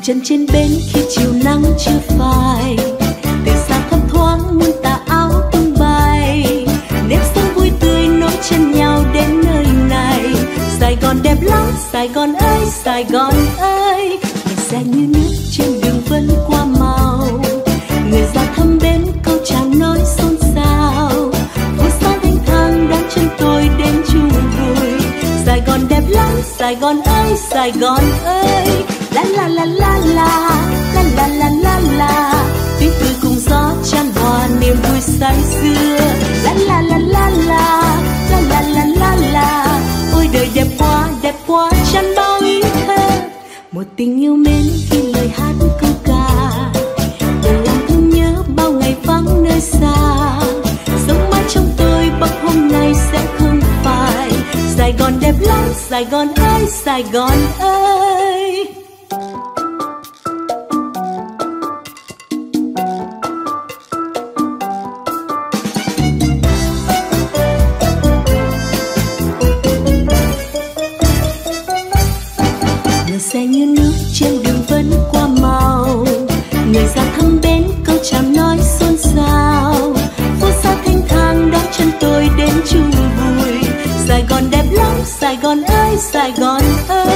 chân trên bến khi chiều nắng chưa phai, từ xa thấp thoáng muôn tà áo tung bay, nếp sống vui tươi nối chân nhau đến nơi này. Sài Gòn đẹp lắm, Sài Gòn ơi, Sài Gòn ơi, ngày xe như nước trên đường vẫn qua màu, người già thăm bến câu chào nói xôn xao, phố xá thanh thang đón chân tôi đến chung vui. Sài Gòn đẹp lắm, Sài Gòn ơi, Sài Gòn ơi, la la la la la la la la la la, tiếng cười cùng gió chan hòa niềm vui say sưa. La la la la la la la la la la, ôi đời đẹp quá chan bao ý thơ. Một tình yêu mến khi lời hát câu ca, để làm thương nhớ bao ngày vắng nơi xa. Sống mãi trong tôi bắc hôm nay sẽ không phai. Sài Gòn đẹp lắm, Sài Gòn ơi, Sài Gòn ơi. Xe như nước trên đường vẫn qua màu, người già thăm bến câu chào nói xôn xao, phố xá thanh thang đón chân tôi đến chung vui. Sài Gòn đẹp lắm, Sài Gòn ơi, Sài Gòn ơi.